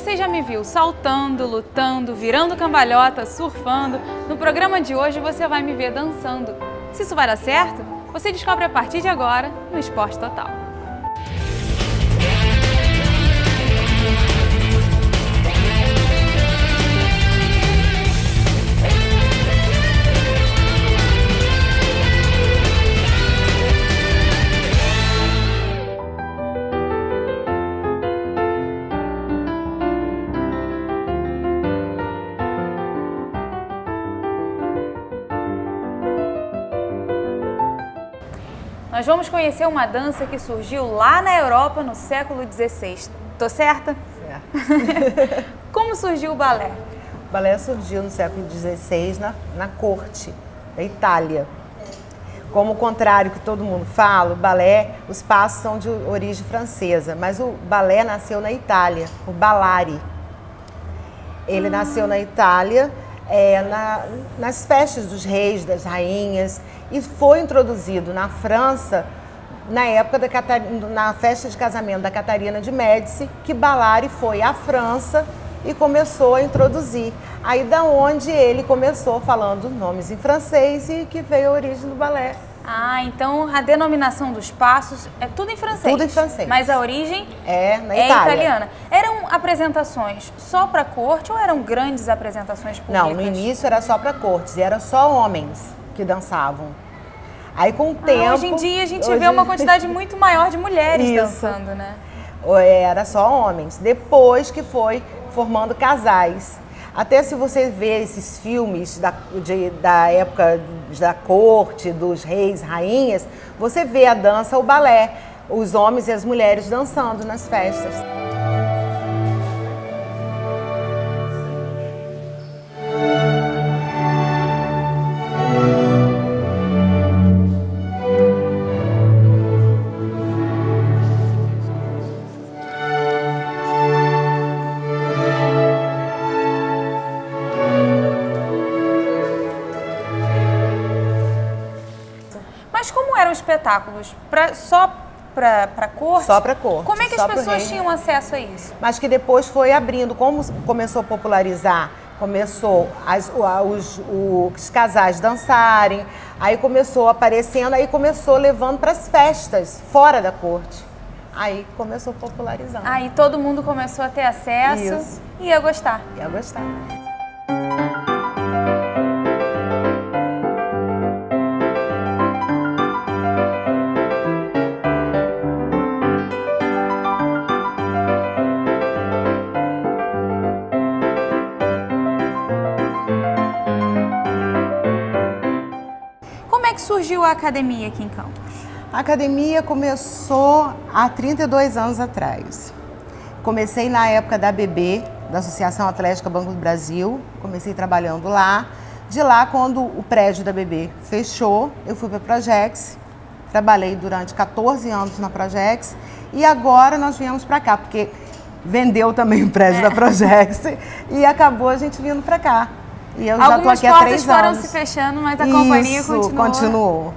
você já me viu saltando, lutando, virando cambalhota, surfando, no programa de hoje você vai me ver dançando. Se isso vai dar certo, você descobre a partir de agora no Esporte Total. Nós vamos conhecer uma dança que surgiu lá na Europa no século XVI. Tô certa? Certo. Como surgiu o balé? O balé surgiu no século XVI na corte da Itália. Como o contrário que todo mundo fala, o balé, os passos são de origem francesa, mas o balé nasceu na Itália, o Ballari. Ele nasceu na Itália, nas festas dos reis, das rainhas, e foi introduzido na França na época na festa de casamento da Catarina de Médici, que Ballari foi à França e começou a introduzir. Aí da onde ele começou falando nomes em francês e que veio a origem do balé. Ah, então a denominação dos passos é tudo em francês. Tudo em francês. Mas a origem é italiana. Eram apresentações só para corte ou eram grandes apresentações públicas? Não, no início era só para cortes e era só homens que dançavam. Aí com o tempo... Hoje em dia a gente vê uma quantidade muito maior de mulheres dançando, né? Era só homens. Depois que foi formando casais. Até se você vê esses filmes da época da corte, dos reis, rainhas, você vê a dança, o balé, os homens e as mulheres dançando nas festas. Mas como eram espetáculos? Só para corte? Só para corte. Como é que as pessoas tinham acesso a isso? Mas que depois foi abrindo, como começou a popularizar, começou os casais dançarem, aí começou aparecendo, aí começou levando para as festas fora da corte. Aí começou popularizando. Aí todo mundo começou a ter acesso. Isso. E ia gostar. Ia gostar. Como é que surgiu a academia aqui em Campos? A academia começou há 32 anos atrás. Comecei na época da ABB, da Associação Atlética Banco do Brasil. Comecei trabalhando lá. De lá, quando o prédio da ABB fechou, eu fui para a Projex. Trabalhei durante 14 anos na Projex. E agora nós viemos para cá, porque vendeu também o prédio da Projex. E acabou a gente vindo para cá. E eu já estou aqui há 3 anos. Algumas portas foram se fechando, mas a companhia continuou.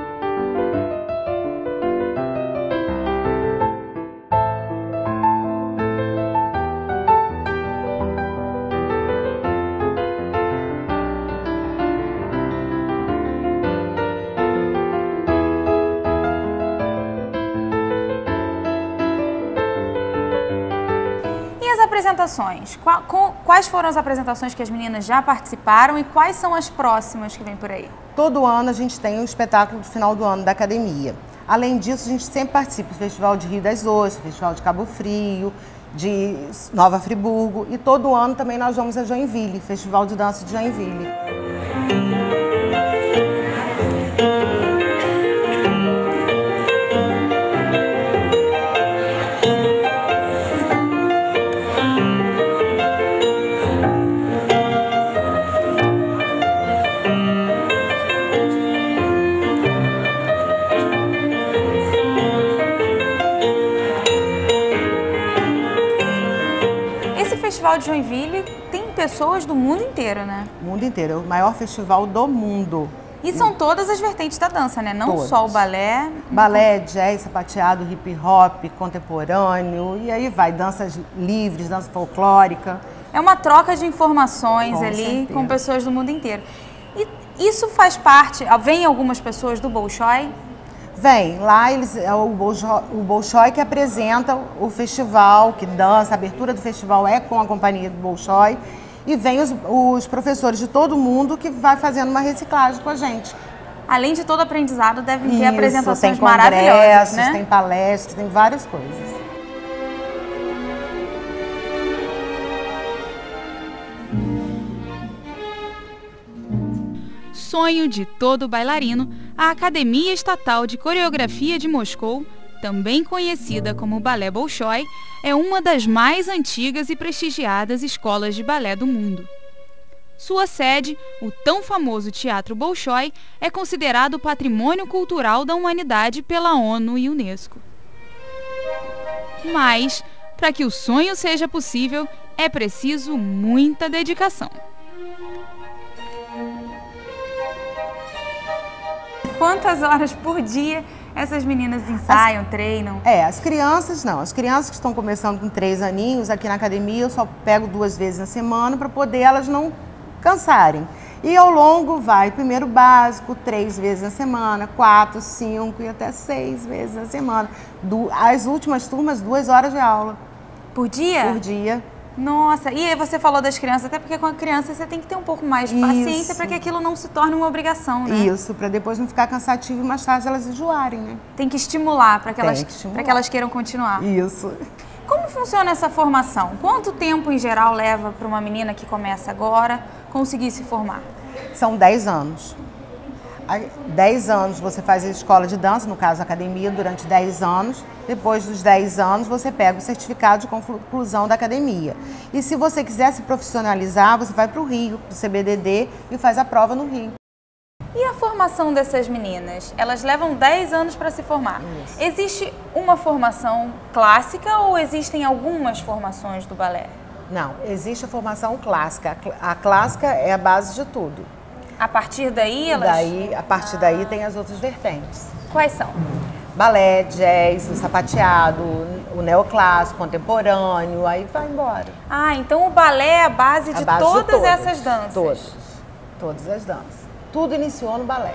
Apresentações. Quais foram as apresentações que as meninas já participaram e quais são as próximas que vêm por aí? Todo ano a gente tem um espetáculo de final do ano da academia. Além disso, a gente sempre participa do Festival de Rio das Ostras, Festival de Cabo Frio, de Nova Friburgo e todo ano também nós vamos a Joinville, Festival de Dança de Joinville. O Festival de Joinville tem pessoas do mundo inteiro, né? O mundo inteiro, é o maior festival do mundo. E são todas as vertentes da dança, né? Não só o balé. Balé, jazz, sapateado, hip hop, contemporâneo, e aí vai, danças livres, dança folclórica. É uma troca de informações Com ali certeza. com pessoas do mundo inteiro. E isso faz parte, vem algumas pessoas do Bolshoi? Vem, lá é o Bolshoi que apresenta o festival, que dança, a abertura do festival é com a companhia do Bolshoi. E vem os professores de todo mundo que vai fazendo uma reciclagem com a gente. Além de todo aprendizado, devem ter Isso, apresentações tem maravilhosas, né? Tem palestras, tem várias coisas. Sonho de todo bailarino, a Academia Estatal de Coreografia de Moscou, também conhecida como Balé Bolshoi, é uma das mais antigas e prestigiadas escolas de balé do mundo. Sua sede, o tão famoso Teatro Bolshoi, é considerado Patrimônio Cultural da Humanidade pela ONU e Unesco. Mas, para que o sonho seja possível, é preciso muita dedicação. Quantas horas por dia essas meninas ensaiam, treinam? As crianças não. As crianças que estão começando com 3 aninhos, aqui na academia eu só pego 2 vezes na semana para poder elas não cansarem. E ao longo vai, primeiro básico, 3 vezes na semana, 4, 5 e até 6 vezes na semana. As últimas turmas, 2 horas de aula. Por dia? Por dia. Nossa, e aí você falou das crianças, até porque com a criança você tem que ter um pouco mais de paciência para que aquilo não se torne uma obrigação, né? Isso, para depois não ficar cansativo e mais tarde elas enjoarem, né? Tem que estimular para que elas queiram continuar. Isso. Como funciona essa formação? Quanto tempo em geral leva para uma menina que começa agora conseguir se formar? São 10 anos. 10 anos você faz a escola de dança, no caso a academia, durante 10 anos. Depois dos 10 anos você pega o certificado de conclusão da academia. E se você quiser se profissionalizar, você vai para o Rio, para o CBDD e faz a prova no Rio. E a formação dessas meninas? Elas levam 10 anos para se formar. Isso. Existe uma formação clássica ou existem algumas formações do balé? Não, existe a formação clássica. A clássica é a base de tudo. A partir daí elas... A partir daí tem as outras vertentes. Quais são? Balé, jazz, o sapateado, o neoclássico, contemporâneo, aí vai embora. Ah, então o balé é a base de todas essas danças? Todas as danças. Tudo iniciou no balé.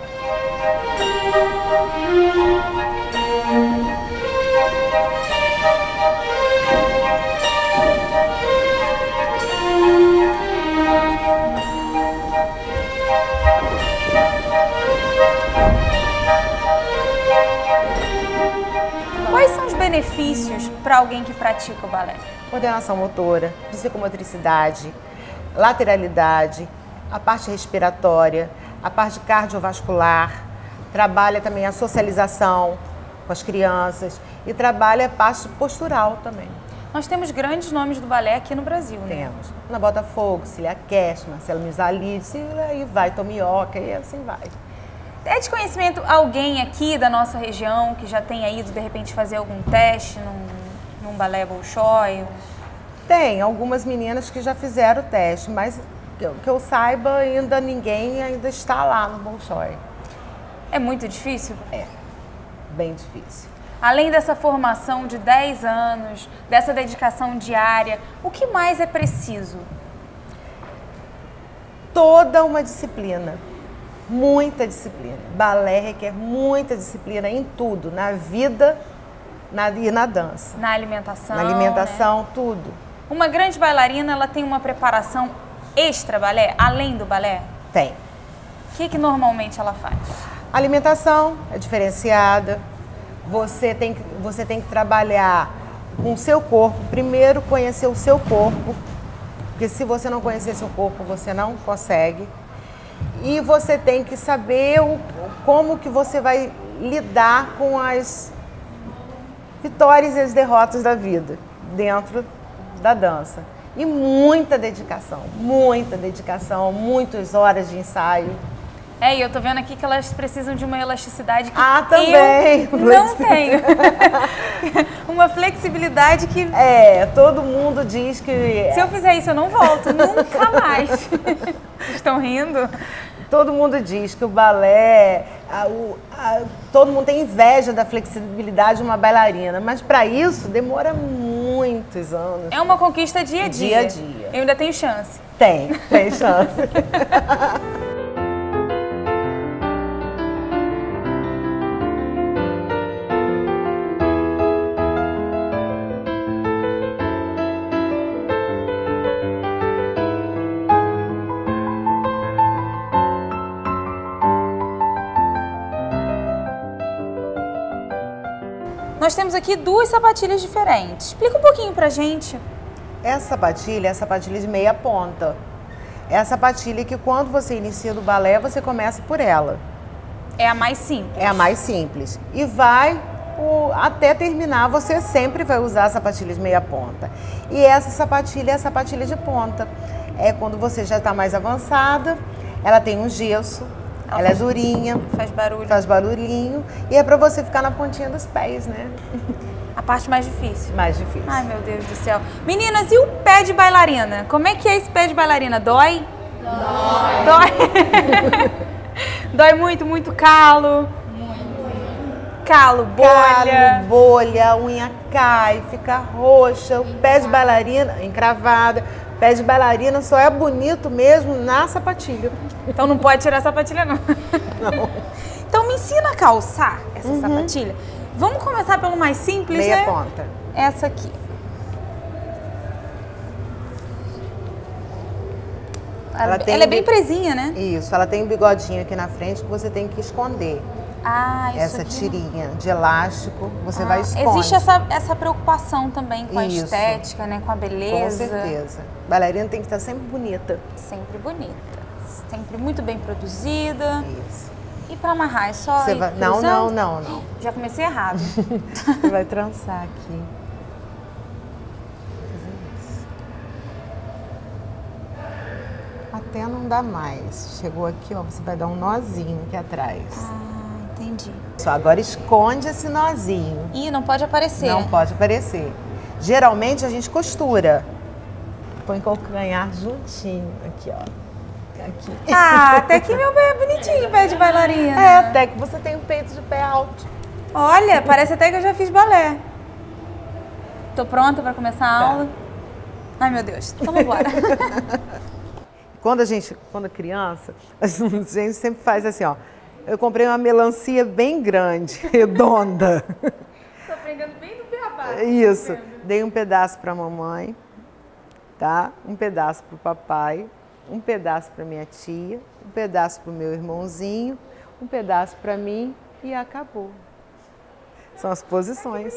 Quais são os benefícios para alguém que pratica o balé? Coordenação motora, psicomotricidade, lateralidade, a parte respiratória, a parte cardiovascular, trabalha também a socialização com as crianças e trabalha a parte postural também. Nós temos grandes nomes do balé aqui no Brasil, né? Temos. Ana Botafogo, Cília Cash, Marcelo Mizalides, e aí vai, Tomioka, e assim vai. É de conhecimento alguém aqui da nossa região que já tenha ido, de repente, fazer algum teste num balé Bolshoi? Tem algumas meninas que já fizeram o teste, mas que eu saiba, ninguém ainda está lá no Bolshoi. É muito difícil? É, bem difícil. Além dessa formação de 10 anos, dessa dedicação diária, o que mais é preciso? Toda uma disciplina, muita disciplina. Balé requer muita disciplina em tudo, na vida e na dança. Na alimentação. Na alimentação, né? Tudo. Uma grande bailarina, ela tem uma preparação extra balé, além do balé? Tem. O que normalmente ela faz? A alimentação é diferenciada. Você tem que trabalhar com o seu corpo. Primeiro, conhecer o seu corpo, porque se você não conhecer seu corpo, você não consegue. E você tem que saber como que você vai lidar com as vitórias e as derrotas da vida dentro da dança. E muita dedicação, muitas horas de ensaio. E eu tô vendo aqui que elas precisam de uma elasticidade que também. Eu não tenho. Uma flexibilidade que... todo mundo diz que... Se eu fizer isso, eu não volto, nunca mais. Estão rindo? Todo mundo diz que o balé, todo mundo tem inveja da flexibilidade de uma bailarina, mas para isso demora muitos anos. É uma conquista dia a dia. Dia a dia. Eu ainda tenho chance. Tem chance. Nós temos aqui duas sapatilhas diferentes. Explica um pouquinho pra gente. Essa sapatilha é a sapatilha de meia ponta. É a sapatilha que quando você inicia no balé, você começa por ela. É a mais simples. É a mais simples. E até terminar, você sempre vai usar a sapatilha de meia ponta. E essa sapatilha é a sapatilha de ponta. É quando você já está mais avançada, ela tem um gesso. Ela é durinha. Faz barulho. Faz barulhinho. E é pra você ficar na pontinha dos pés, né? A parte mais difícil. Mais difícil. Ai, meu Deus do céu. Meninas, e o pé de bailarina? Como é que é esse pé de bailarina? Dói? Dói. Dói muito calo? Muito. Calo, bolha. Calo, bolha, a unha cai, fica roxa. O pé de bailarina, encravada. Pé de bailarina só é bonito mesmo na sapatilha. Então não pode tirar a sapatilha, não. Não. Então me ensina a calçar essa sapatilha. Vamos começar pelo mais simples, Meia né? ponta. Essa aqui. Ela é bem presinha, né? Isso, ela tem um bigodinho aqui na frente que você tem que esconder. Ah, isso essa aqui. tirinha de elástico, você vai esconder. Existe essa preocupação também com a estética, né? Com a beleza. Com certeza. Bailarina tem que estar sempre bonita. Sempre bonita. Sempre muito bem produzida. Isso. E para amarrar, é só Você ir vai... cruzando? Não. Já comecei errado. Você vai trançar aqui. Até não dá mais. Chegou aqui, ó, você vai dar um nozinho aqui atrás. Entendi. Só agora esconde esse nozinho. Ih, não pode aparecer. Não pode aparecer. Geralmente a gente costura. Põe calcanhar juntinho. Aqui, ó. Aqui. Ah, até que meu pé é bonitinho, pé de bailarina. É, até que você tem um peito de pé alto. Olha, parece até que eu já fiz balé. Tô pronta para começar a aula? Ai, meu Deus. Então vamos embora. Quando criança, a gente sempre faz assim, ó. Eu comprei uma melancia bem grande, redonda. Tô aprendendo bem do beabá. Isso. Dei um pedaço para a mamãe, tá? Um pedaço para o papai, um pedaço para minha tia, um pedaço para o meu irmãozinho, um pedaço para mim e acabou. São as posições.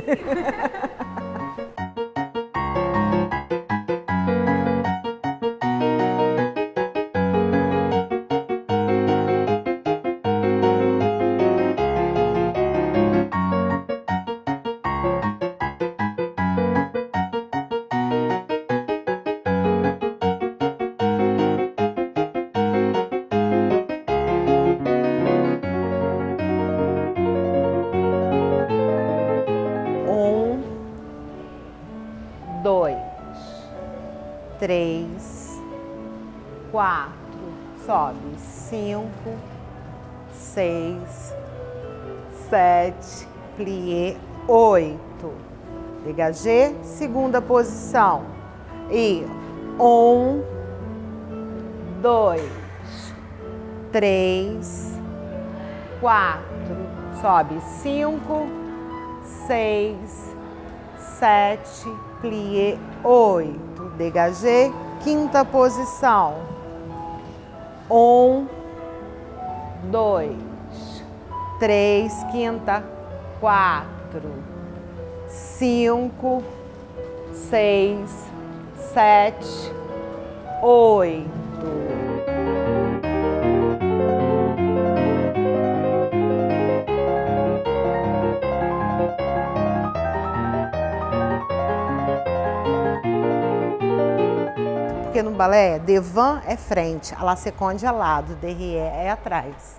Dois, três, quatro, sobe, 5, 6, 7, plié, 8, dégagé, segunda posição, e 1, 2, 3, 4, sobe, 5, 6, 7, plié, 8, dégagé, quinta posição, 1, 2, 3, quinta, 4, 5, 6, 7, 8. Porque no balé, devant é frente, a la seconde é lado, derrière é atrás.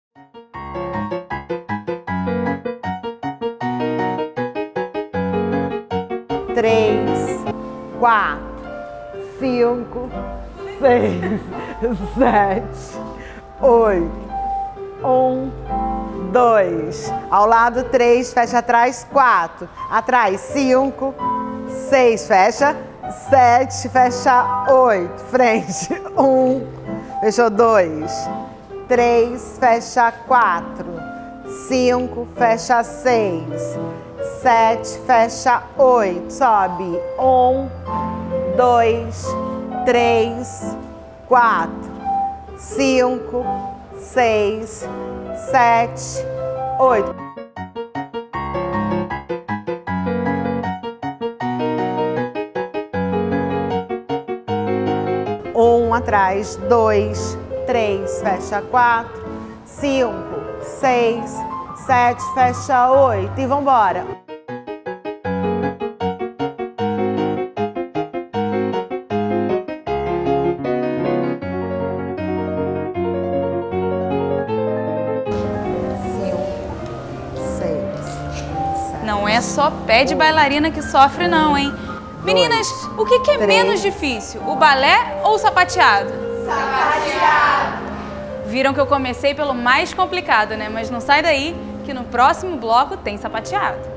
Três, 4, 5, 6, 7, 8. 1, 2. Ao lado 3, fecha atrás 4. Atrás 5, 6, fecha 7, fecha 8. Frente 1, fechou 2. 3, fecha 4. 5, fecha 6. 7, fecha 8. Sobe 1, 2, 3, 4, 5, 6, 7, 8. Um atrás, 2, 3, fecha 4, 5, 6, 7, fecha 8 e vambora. Não é só pé de bailarina que sofre não, hein? Meninas, o que é menos difícil, o balé ou o sapateado? Sapateado! Viram que eu comecei pelo mais complicado, né? Mas não sai daí que no próximo bloco tem sapateado.